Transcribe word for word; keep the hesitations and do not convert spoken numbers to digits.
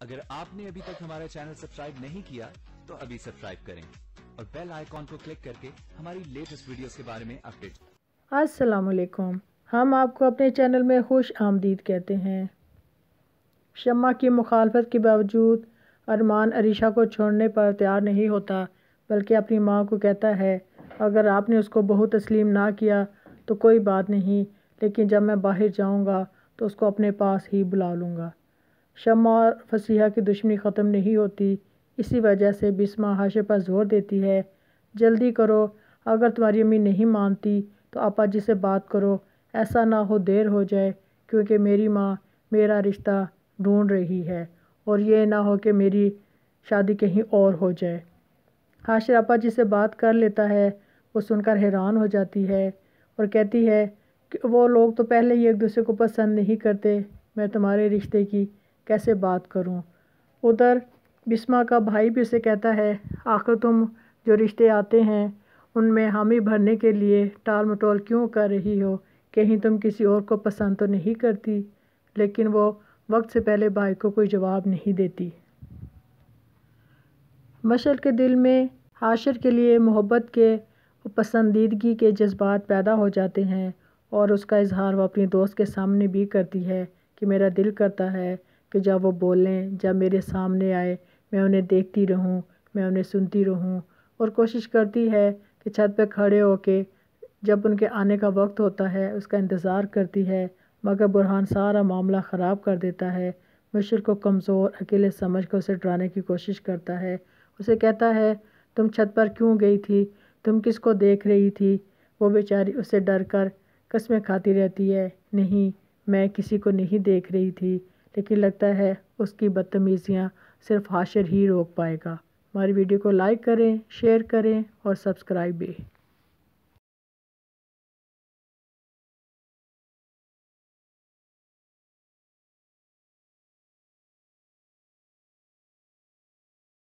اگر آپ نے ابھی تک ہمارا چینل سبسکرائب نہیں کیا تو ابھی سبسکرائب کریں اور بیل آئیکن کو کلک کر کے ہماری لیٹسٹ ویڈیوز کے بارے میں اپڈیٹ۔ السلام علیکم، ہم آپ کو اپنے چینل میں خوش آمدید کہتے ہیں۔ شمع کی مخالفت کے باوجود ارمان عریشہ کو چھوڑنے پر تیار نہیں ہوتا، بلکہ اپنی ماں کو کہتا ہے اگر آپ نے اس کو بہو تسلیم نہ کیا تو کوئی بات نہیں، لیکن جب میں باہر جاؤں گا تو اس کو اپنے پاس ہی بلا لوں گا۔ شمع اور فصیحہ کی دشمنی ختم نہیں ہوتی، اسی وجہ سے بسمہ حاشر پر زور دیتی ہے جلدی کرو، اگر تمہاری امی نہیں مانتی تو آپا جی سے بات کرو، ایسا نہ ہو دیر ہو جائے، کیونکہ میری ماں میرا رشتہ ڈھونڈ رہی ہے اور یہ نہ ہو کہ میری شادی کہیں اور ہو جائے۔ حاشر آپا جی سے بات کر لیتا ہے، وہ سن کر حیران ہو جاتی ہے اور کہتی ہے کہ وہ لوگ تو پہلے ہی ایک دوسرے کو پسند نہیں کرتے، میں تمہارے رشتے کی کیسے بات کروں۔ ادھر بسمہ کا بھائی بھی اسے کہتا ہے آخر تم جو رشتے آتے ہیں ان میں حامی بھرنے کے لیے ٹال مٹول کیوں کر رہی ہو، کہیں تم کسی اور کو پسند تو نہیں کرتی، لیکن وہ وقت سے پہلے بھائی کو کوئی جواب نہیں دیتی۔ مشعل کے دل میں حاشر کے لیے محبت کے و پسندیدگی کے جذبات پیدا ہو جاتے ہیں اور اس کا اظہار وہ اپنی دوست کے سامنے بھی کرتی ہے کہ میرا دل کرتا ہے کہ جب وہ بولیں، جب میرے سامنے آئے میں انہیں دیکھتی رہوں، میں انہیں سنتی رہوں، اور کوشش کرتی ہے کہ چھت پہ کھڑے ہو کے جب ان کے آنے کا وقت ہوتا ہے اس کا انتظار کرتی ہے، مگر برہان سارا معاملہ خراب کر دیتا ہے۔ مشعل کو کمزور اکیلے سمجھ کر اسے ڈرانے کی کوشش کرتا ہے، اسے کہتا ہے تم چھت پر کیوں گئی تھی، تم کس کو دیکھ رہی تھی؟ وہ بیچاری اسے ڈر کر قسمیں کھاتی رہتی ہے، نہیں میں کسی کو نہیں دیکھ رہی تھی، لیکن لگتا ہے اس کی بدتمیزیاں صرف حاشر ہی روک پائے گا۔ ہماری ویڈیو کو لائک کریں، شیئر کریں اور سبسکرائب بھی۔